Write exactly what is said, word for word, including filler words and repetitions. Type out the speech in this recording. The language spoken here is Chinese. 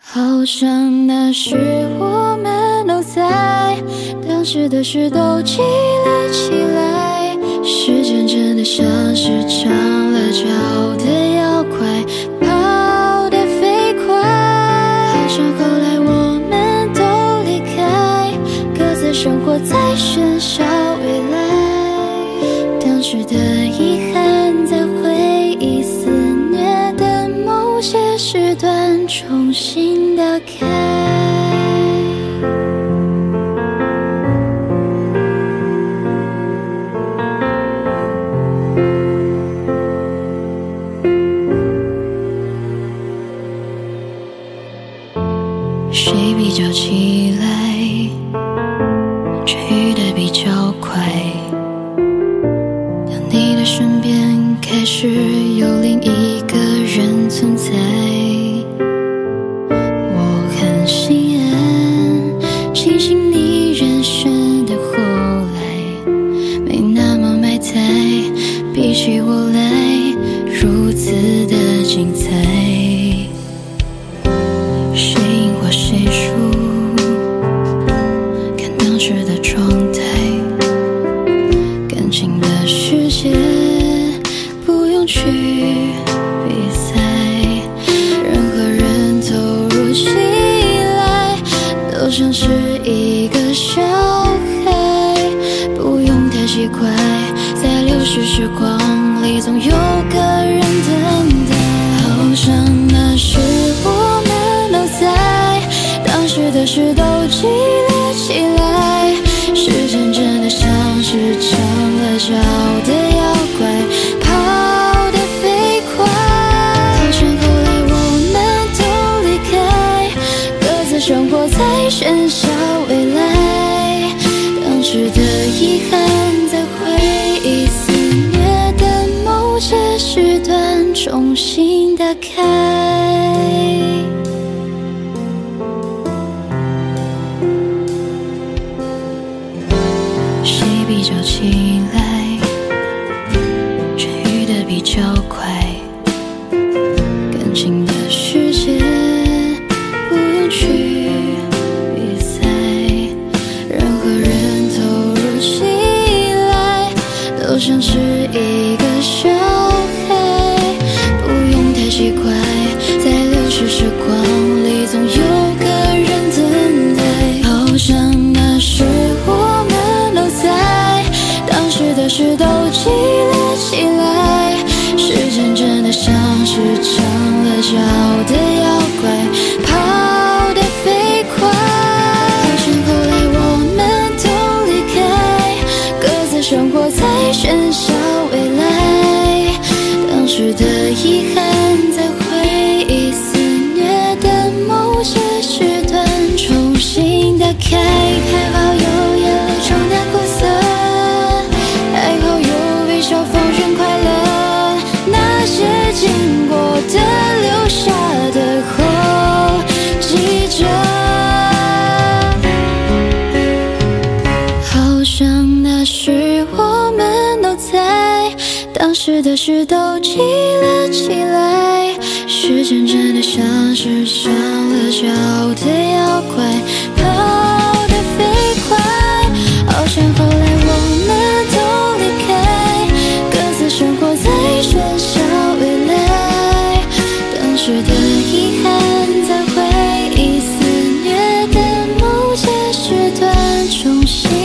好像那时我们都在，当时的事都记了起来。时间真的像是长了脚的妖怪，跑得飞快。好像后来我们都离开，各自生活在喧嚣未来。当时的遗憾在回忆肆虐的某些时段重新打开。谁比较起来，治愈的比较快。当你的身边开始有另一个人存在，我很心安，庆幸你人生的后来没那么埋汰，比起我来如此的精彩。谁赢或谁输，看当时的状态。感情的世界不用去比赛，任何人投入起来都像是一个小孩，不用太奇怪，在流逝时光里总有个人等待。好像那时我们都在，当时的事都记了起来。时间真的像是长了脚的妖怪，跑得飞快。好像后来我们都离开，各自生活在喧嚣未来。当时的遗憾在回忆肆虐的某些时段重新打开。谁比较起来，治愈的比较快。感情的世界不用去比赛，任何人投入起来都像是一个小孩，不用太奇怪，在流逝时光里总有个人等待。好像那时我们都在，当时的事都记了起来。时间真的像是长了脚的妖怪，跑得飞快。好像后来我们都离开，各自生活在喧嚣未来。当时的遗憾在回忆肆虐的某些时段重新打开。还好有眼泪冲淡苦涩，还好有微笑丰盛快乐，那些经过的留下的后记着。好像那时我们都在，当时的事都记了起来。时间真的像是长了脚的妖怪，跑得飞快。好像后来我们都离开，各自生活在喧嚣未来。当时的遗憾在回忆肆虐的某些时段重新